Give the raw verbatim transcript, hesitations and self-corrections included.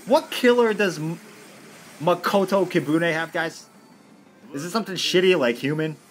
What killer does M Makoto Kibune have, guys? Is it something shitty like human?